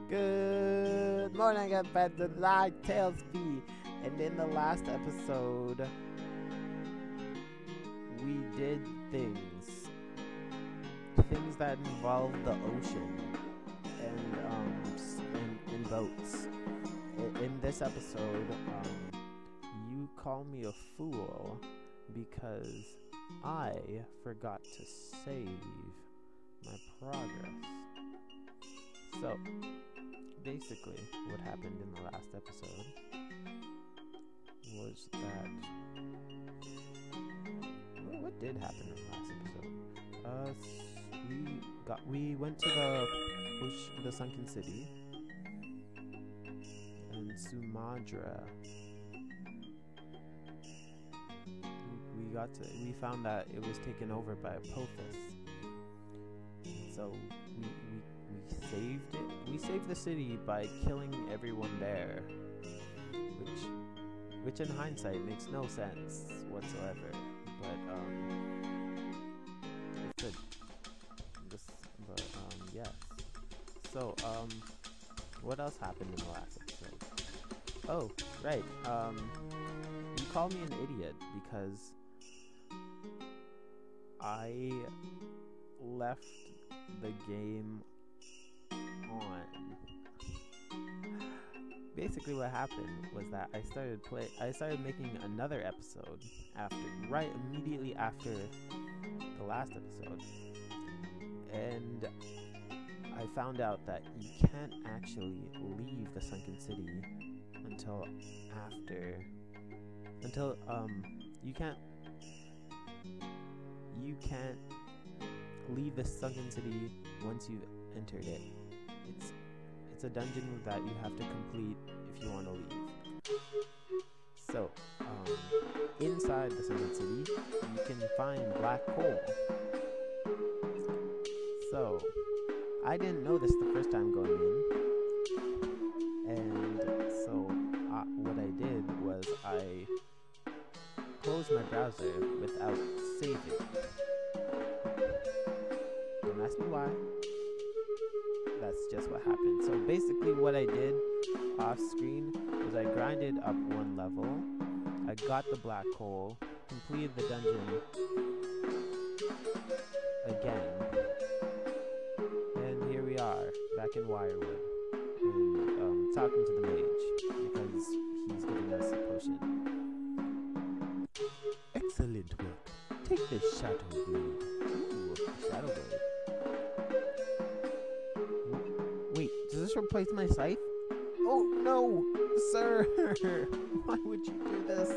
Good morning, and like Tails B. And in the last episode, we did things that involved the ocean and in boats. In this episode, you call me a fool because I forgot to save my progress. So, basically, what happened in the last episode was that... Well, what did happen in the last episode? We went to the sunken city in Sumatra. We found that it was taken over by a Pothos. So we saved it. We saved the city by killing everyone there, which in hindsight makes no sense whatsoever. But yes. So what else happened in the last episode? Oh, right. You called me an idiot because I left the game on. Basically what happened was that I started making another episode immediately after the last episode. And I found out that you can't actually leave the sunken city until you can't leave the sunken city once you've entered it. It's a dungeon that you have to complete if you want to leave. So, inside the sunken city, you can find black coal. So, I didn't know this the first time going in, and so what I did was I closed my browser without saving. Don't ask me why. That's just what happened. So basically what I did off screen was I grinded up one level, I got the black coal, completed the dungeon again, and here we are, back in Wirewood, and talking to the mage, because he's giving us a potion. Excellent work. Take this shadow blade. Ooh, shadow blade. Wait, does this replace my scythe? Oh no, sir! Why would you do this?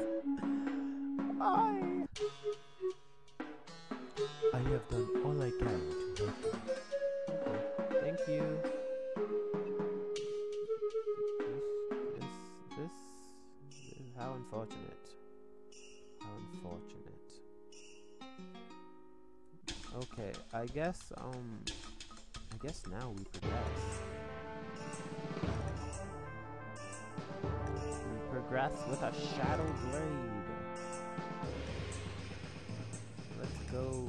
Why? I have done all I can to help you. Okay, thank you. This how unfortunate. How unfortunate. Okay, I guess now we progress. We progress with a shadow blade. Let's go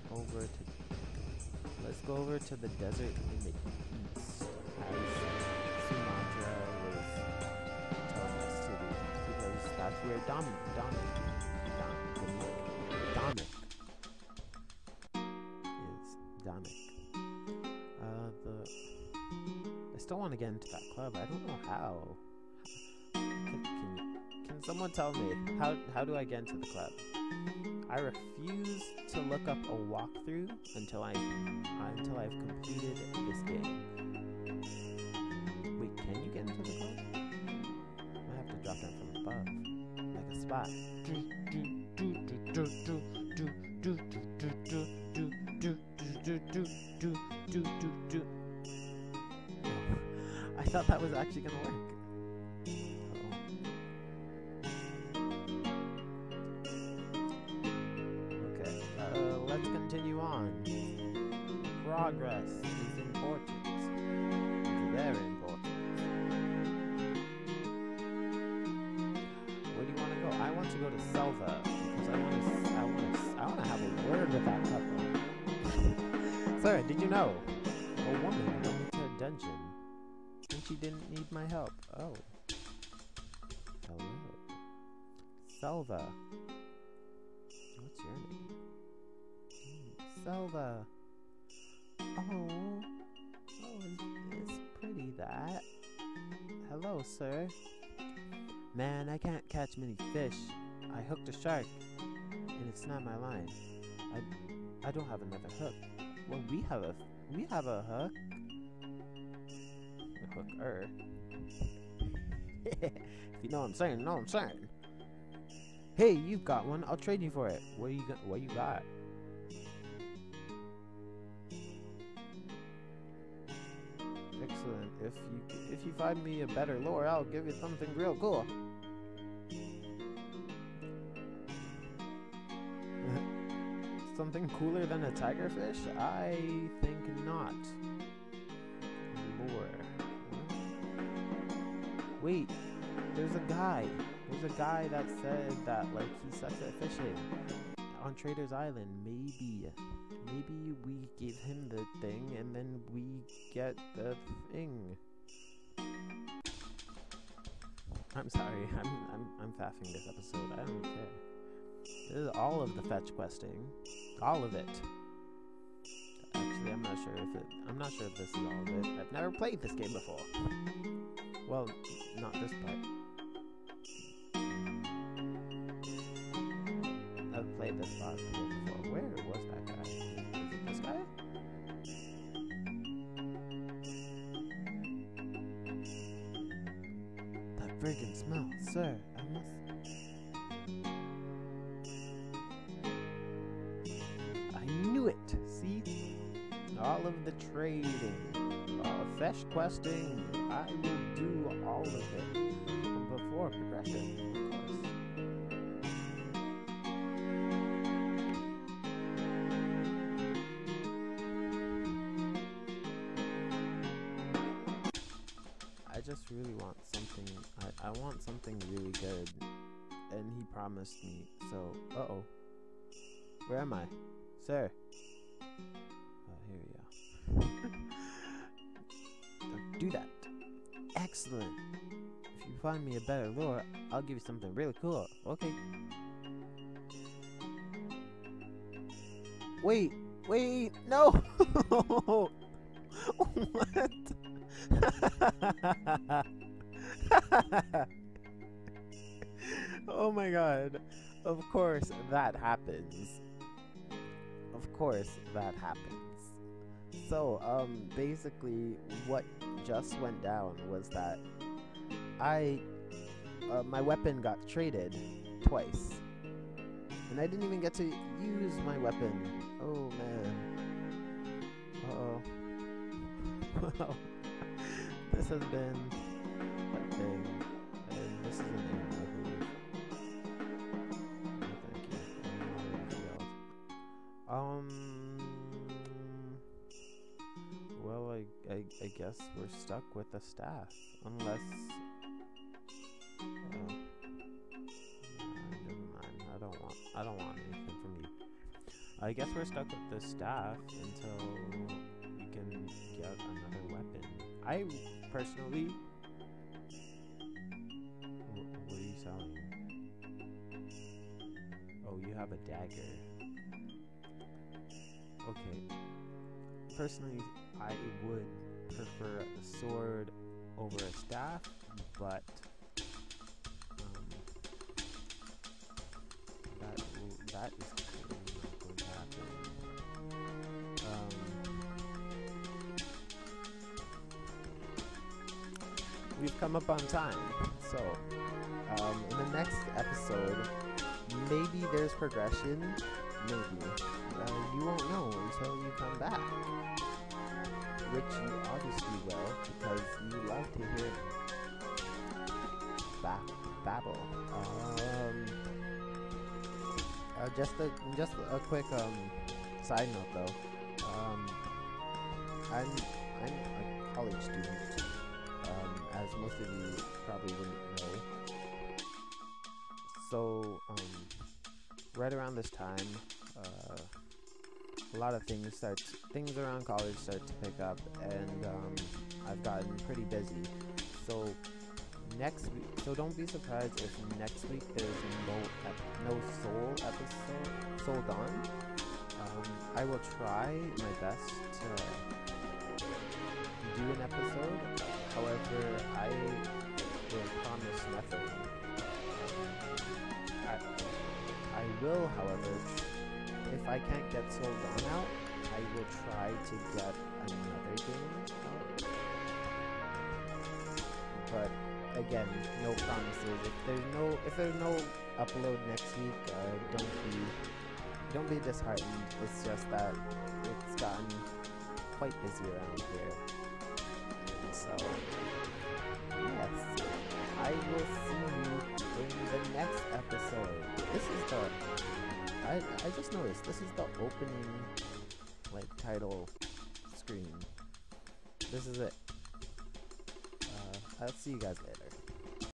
over to the desert in the east, as Sumatra was telling us to do, because that's where Dominic I still want to get into that club. I don't know how. Can someone tell me how do I get into the club? I refuse to look up a walkthrough until I've completed this game. Wait, can you get into the club? I have to drop down from above, like a spot. I thought that was actually gonna work. Okay, let's continue on. Progress is important. It's very important. Where do you want to go? I want to go to Selva because I want to have a word with that couple. Sir, did you know a woman went into a dungeon she didn't need my help. Oh. Hello. Selva. What's your name? Selva. Oh. Oh, it's pretty that. Hello, sir. Man, I can't catch many fish. I hooked a shark, and it snapped my line. I don't have another hook. Well, we have a hook. A hooker. If you know what I'm saying, know what I'm saying. Hey, you've got one. I'll trade you for it. What you got? Excellent. If you find me a better lure, I'll give you something real cool. Something cooler than a tigerfish? I think not. Lure. Wait, there's a guy. There's a guy that said that like he sucks at fishing on Trader's Island. Maybe we give him the thing and then we get the thing. I'm sorry. I'm faffing this episode. I don't care. This is all of the fetch questing. All of it. Actually, I'm not sure if this is all of it. I've never played this game before. Well, not this part. I've played this part before. Where was that guy? Is it this guy? That friggin' smell, sir. I knew it. See? All of the trading, fetch questing. I will do all of it before progression, of course. I just really want something. I want something really good, and he promised me. So, uh-oh. Where am I, sir? Here we go. Don't do that. Excellent. If you find me a better lure, I'll give you something really cool. Okay. Wait, no! What? Oh my god. Of course that happens. Of course that happens. So, basically what just went down was that my weapon got traded twice. And I didn't even get to use my weapon. Oh man. Uh-oh. Well, this has been a thing. And this is an aim, I believe. No, thank you. Well, I guess we're stuck with the staff. Unless... never mind. I don't want anything from you. I guess we're stuck with the staff until we can get another weapon. I personally... What are you selling? Oh, you have a dagger. Okay. Personally, I would prefer a sword over a staff, but that is clearly not going to happen. We've come up on time, so in the next episode, maybe there's progression, maybe. You won't know until you come back, which you obviously will, because you love to hear babble. Just a quick side note though. I'm a college student, as most of you probably wouldn't know. So right around this time, a lot of things around college start to pick up, and I've gotten pretty busy. So next week, so don't be surprised if next week there's no Soul episode, Soul Dawn. I will try my best to do an episode. However, I will promise nothing. I will, however, if I can't get Soul Dawn out, I will try to get another game out. But again, no promises. If there's no upload next week, don't be disheartened. It's just that it's gotten quite busy around here. And so yes, I will see you in the next episode. This is the I just noticed this is the opening title screen. This is it. I'll see you guys later.